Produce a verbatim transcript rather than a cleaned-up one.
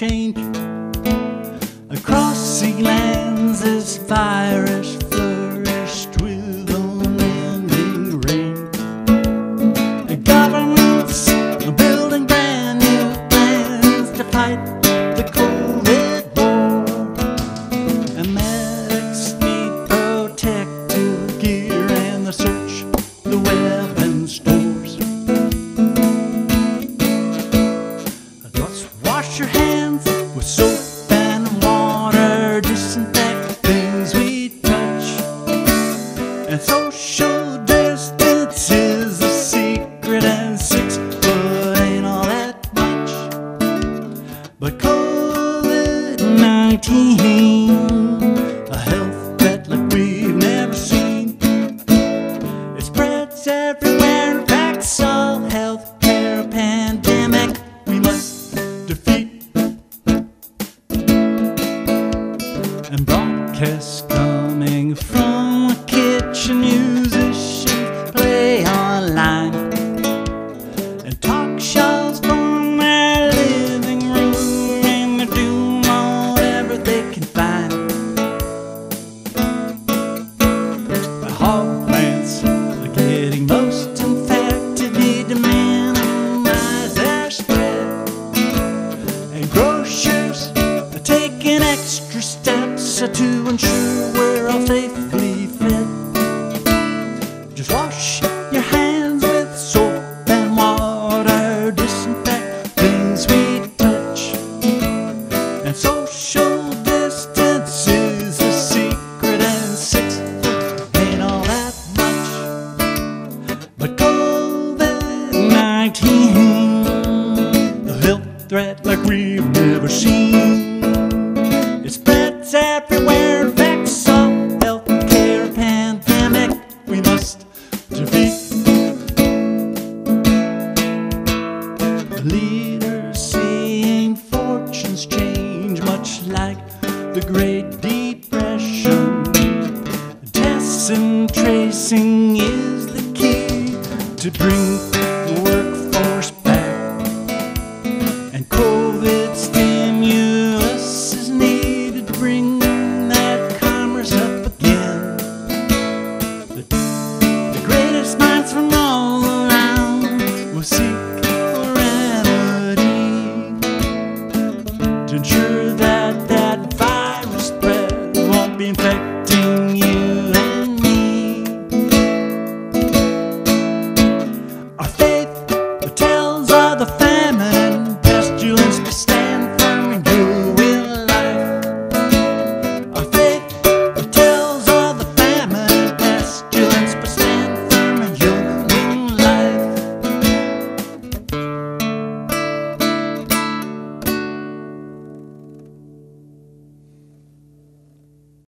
change. Across sea lands this virus flourished with unending rain. The governments are building brand new plans to fight the COVID war. And medics need protective gear and the search the web and stores. Let's wash your hands with soap and water, disinfect things we touch, and social distance is the secret, and six foot ain't all that much. But COVID nineteen, a health threat like we've never seen. It spreads everywhere, infects all healthcare pandemic we must defeat. And broadcasts coming from the kitchen, musicians play online, and talk shows from their living room, and they're doing whatever they can find. The hog plants are getting most infected, need to minimize their spread, and grocers are taking extra steps to ensure we're all safely fed. Just wash your hands with soap and water, disinfect things we touch, and social distance is the secret, and six foot ain't all that much. But COVID nineteen, a health threat like we've never seen. It spreads everywhere, infects all healthcare pandemic we must defeat. The leaders seeing fortunes change, much like the great